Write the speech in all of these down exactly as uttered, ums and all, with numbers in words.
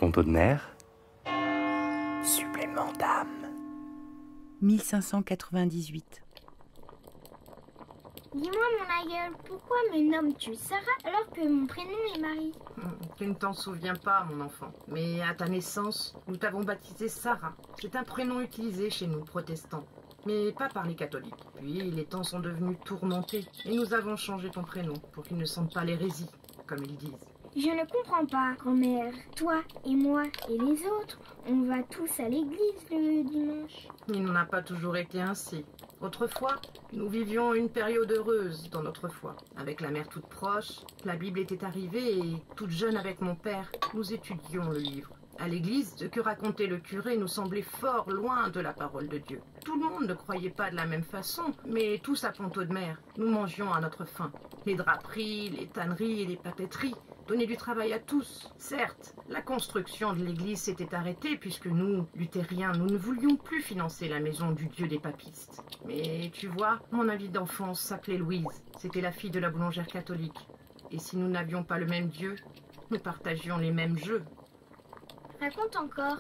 Pont-Audemer, supplément d'âme. mille cinq cent quatre-vingt-dix-huit. Dis-moi, mon aïeul, pourquoi me nommes-tu Sarah alors que mon prénom est Marie? Tu ne t'en souviens pas, mon enfant. Mais à ta naissance, nous t'avons baptisé Sarah. C'est un prénom utilisé chez nous, protestants, mais pas par les catholiques. Puis les temps sont devenus tourmentés et nous avons changé ton prénom pour qu'ils ne sentent pas l'hérésie, comme ils disent. Je ne comprends pas, grand-mère. Toi et moi et les autres, on va tous à l'église le dimanche. Il n'en a pas toujours été ainsi. Autrefois, nous vivions une période heureuse dans notre foi. Avec la mère toute proche, la Bible était arrivée et, toute jeune avec mon père, nous étudions le livre. À l'église, ce que racontait le curé nous semblait fort loin de la parole de Dieu. Tout le monde ne croyait pas de la même façon, mais tous à Pont-Audemer, nous mangions à notre faim. Les draperies, les tanneries et les papeteries donnaient du travail à tous. Certes, la construction de l'église s'était arrêtée puisque nous, luthériens, nous ne voulions plus financer la maison du Dieu des papistes. Mais tu vois, mon amie d'enfance s'appelait Louise. C'était la fille de la boulangère catholique. Et si nous n'avions pas le même Dieu, nous partagions les mêmes jeux. Raconte encore.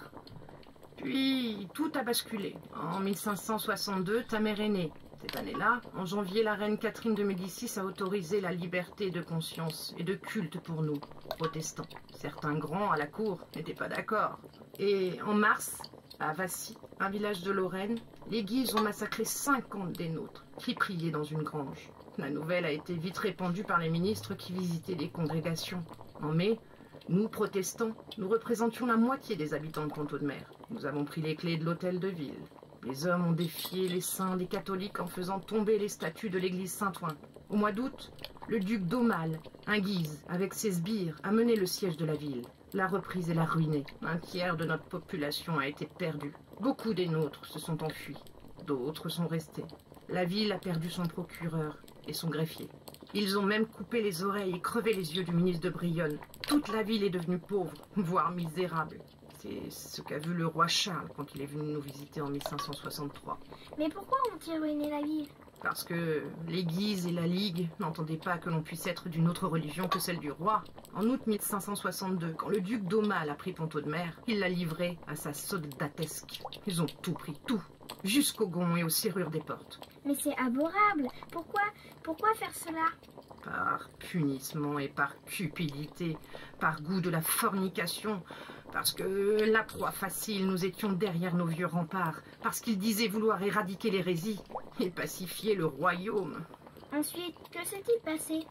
Puis, tout a basculé. En mille cinq cent soixante-deux, ta mère est née. Cette année-là, en janvier, la reine Catherine de Médicis a autorisé la liberté de conscience et de culte pour nous, protestants. Certains grands à la cour n'étaient pas d'accord. Et en mars, à Vassy, un village de Lorraine, les Guises ont massacré cinquante des nôtres qui priaient dans une grange. La nouvelle a été vite répandue par les ministres qui visitaient les congrégations. En mai, nous, protestants, nous représentions la moitié des habitants de Pont-Audemer. Nous avons pris les clés de l'hôtel de ville. Les hommes ont défié les saints des catholiques en faisant tomber les statues de l'église Saint-Ouen. Au mois d'août, le duc d'Aumale, un Guise, avec ses sbires, a mené le siège de la ville. L'a reprise et l'a ruinée. Un tiers de notre population a été perdu. Beaucoup des nôtres se sont enfuis. D'autres sont restés. La ville a perdu son procureur et son greffier. Ils ont même coupé les oreilles et crevé les yeux du ministre de Brionne. Toute la ville est devenue pauvre, voire misérable. C'est ce qu'a vu le roi Charles quand il est venu nous visiter en mille cinq cent soixante-trois. Mais pourquoi ont-ils ruiné la ville? Parce que les Guises et la Ligue n'entendaient pas que l'on puisse être d'une autre religion que celle du roi. En août mille cinq cent soixante-deux, quand le duc d'Aumale a pris Pont-Audemer, il l'a livré à sa soldatesque. Ils ont tout pris, tout, jusqu'aux gonds et aux serrures des portes. Mais c'est abhorrable. Pourquoi, pourquoi faire cela? Par punissement et par cupidité, par goût de la fornication, parce que la proie facile, nous étions derrière nos vieux remparts, parce qu'ils disaient vouloir éradiquer l'hérésie et pacifier le royaume. Ensuite, que s'est-il passé?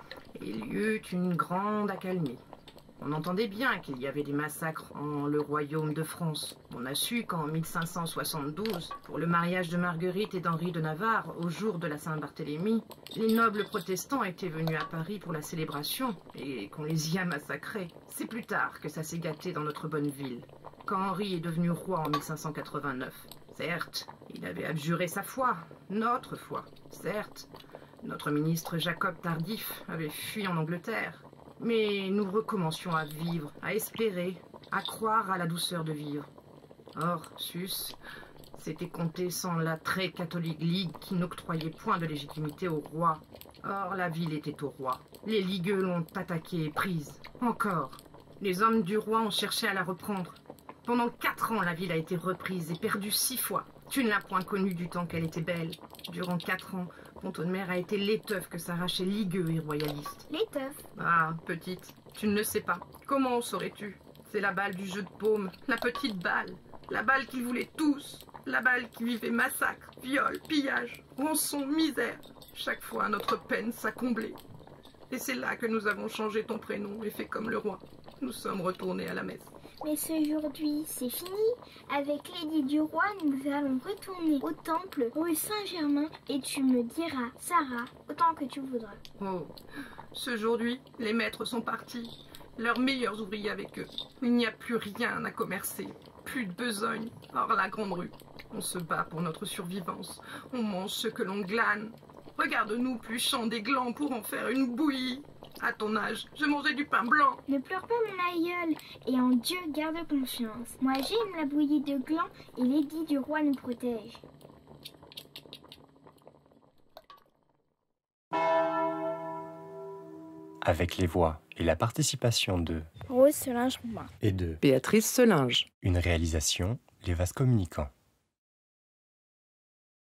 Il y eut une grande accalmie. On entendait bien qu'il y avait des massacres en le royaume de France. On a su qu'en mille cinq cent soixante-douze, pour le mariage de Marguerite et d'Henri de Navarre, au jour de la Saint-Barthélemy, les nobles protestants étaient venus à Paris pour la célébration et qu'on les y a massacrés. C'est plus tard que ça s'est gâté dans notre bonne ville, quand Henri est devenu roi en mille cinq cent quatre-vingt-neuf. Certes, il avait abjuré sa foi, notre foi. Certes, notre ministre Jacob Tardif avait fui en Angleterre. Mais nous recommencions à vivre, à espérer, à croire à la douceur de vivre. Or, sus, c'était compté sans la très catholique Ligue qui n'octroyait point de légitimité au roi. Or, la ville était au roi. Les ligueux l'ont attaquée et prise. Encore. Les hommes du roi ont cherché à la reprendre. Pendant quatre ans, la ville a été reprise et perdue six fois. Tu ne l'as point connue du temps qu'elle était belle. Durant quatre ans, Pont-Audemer a été l'étoffe que s'arrachaient ligueux et royalistes. L'étoffe? Ah, petite, tu ne le sais pas. Comment saurais-tu? C'est la balle du jeu de paume, la petite balle. La balle qu'ils voulaient tous. La balle qui vivait massacre, viol, pillage, rançon, misère. Chaque fois, notre peine s'accomblait. Et c'est là que nous avons changé ton prénom et fait comme le roi. Nous sommes retournés à la messe. Mais aujourd'hui, c'est fini. Avec l'édit du roi, nous allons retourner au temple rue Saint-Germain et tu me diras, Sarah, autant que tu voudras. Oh, ce aujourd'hui, les maîtres sont partis, leurs meilleurs ouvriers avec eux. Il n'y a plus rien à commercer, plus de besogne, hors la grande rue. On se bat pour notre survivance, on mange ce que l'on glane. Regarde-nous pluchant des glands pour en faire une bouillie. À ton âge, je mangeais du pain blanc. Ne pleure pas, mon aïeul, et en Dieu garde confiance. Moi, j'aime la bouillie de gland et l'édit du roi nous protège. Avec les voix et la participation de Rose Solange-Roubin. Et de Béatrice Selinge. une réalisation, Les Vases Communicants.